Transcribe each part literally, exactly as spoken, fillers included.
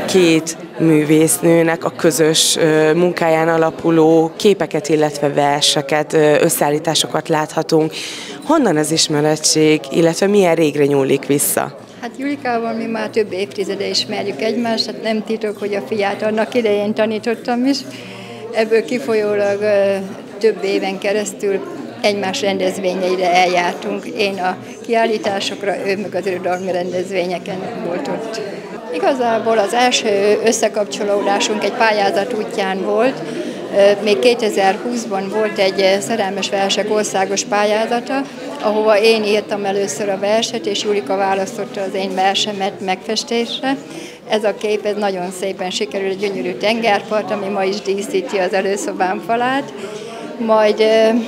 két művésznőnek a közös munkáján alapuló képeket, illetve verseket, összeállításokat láthatunk. Honnan az ismeretség, illetve milyen régre nyúlik vissza? Hát Julikával mi már több évtizede ismerjük egymást, hát nem titok, hogy a fiát annak idején tanítottam is. Ebből kifolyólag több éven keresztül egymás rendezvényeire eljártunk. Én a kiállításokra, ő meg az irodalmi rendezvényeken volt ott. Igazából az első összekapcsolódásunk egy pályázat útján volt. Még kétezer-húszban volt egy szerelmes versek országos pályázata, ahova én írtam először a verset, és Julika választotta az én versemet megfestésre. Ez a kép ez nagyon szépen sikerül, egy gyönyörű tengerpart, ami ma is díszíti az előszobám falát. Majd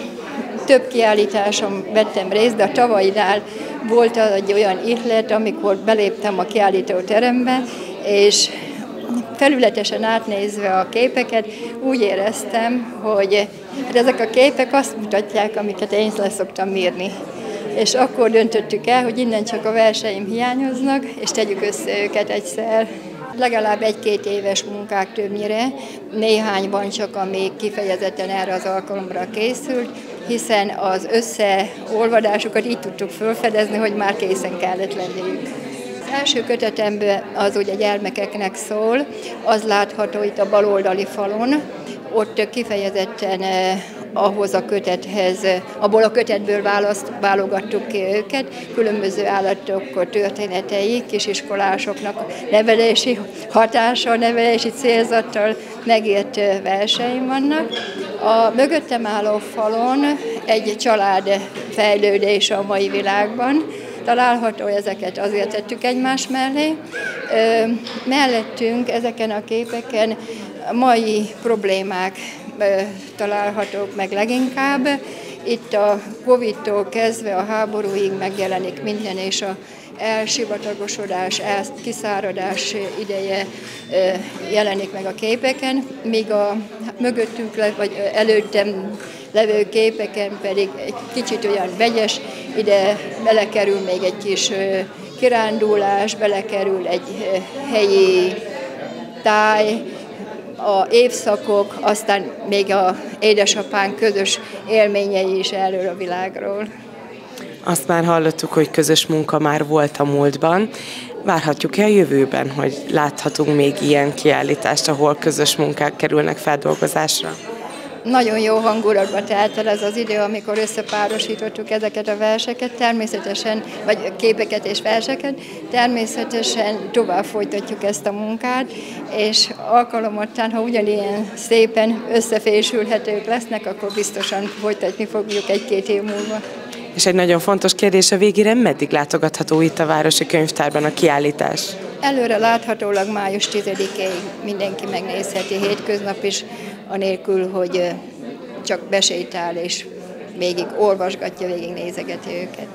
több kiállításon vettem részt, de a tavalyinál volt egy olyan ihlet, amikor beléptem a kiállítóterembe, és felületesen átnézve a képeket úgy éreztem, hogy hát ezek a képek azt mutatják, amiket én leszoktam írni. És akkor döntöttük el, hogy innen csak a verseim hiányoznak, és tegyük össze őket egyszer. Legalább egy-két éves munkák többnyire, néhányban csak, ami kifejezetten erre az alkalomra készült, hiszen az összeolvadásokat így tudtuk felfedezni, hogy már készen kellett lenniük. Az első kötetemben az ugye gyermekeknek szól, az látható itt a baloldali falon, ott kifejezetten ahhoz a kötethez, abból a kötetből választ, válogattuk ki őket, különböző állatok történetei, kisiskolásoknak nevelési hatással, nevelési célzattal megírt verseim vannak. A mögöttem álló falon egy család fejlődés a mai világban, található, ezeket azért tettük egymás mellé. Ö, mellettünk ezeken a képeken mai problémák ö, találhatók meg leginkább. Itt a Covid-tól kezdve a háborúig megjelenik minden, és a elsivatagosodás, elkiszáradás ideje jelenik meg a képeken, míg a mögöttünk, vagy előttem levő képeken pedig egy kicsit olyan vegyes, ide belekerül még egy kis kirándulás, belekerül egy helyi táj, a évszakok, aztán még az édesapánk közös élményei is erről a világról. Azt már hallottuk, hogy közös munka már volt a múltban. Várhatjuk-e a jövőben, hogy láthatunk még ilyen kiállítást, ahol közös munkák kerülnek feldolgozásra? Nagyon jó hangulatba telt el ez az idő, amikor összepárosítottuk ezeket a verseket, természetesen, vagy képeket és verseket, természetesen tovább folytatjuk ezt a munkát, és alkalomottán, ha ugyanilyen szépen összefésülhetők lesznek, akkor biztosan folytatni fogjuk egy-két év múlva. És egy nagyon fontos kérdés a végére, meddig látogatható itt a Városi Könyvtárban a kiállítás? Előre láthatólag május tizedikéig mindenki megnézheti, hétköznap is, anélkül, hogy csak besétál és végig olvasgatja, végig nézegeti őket.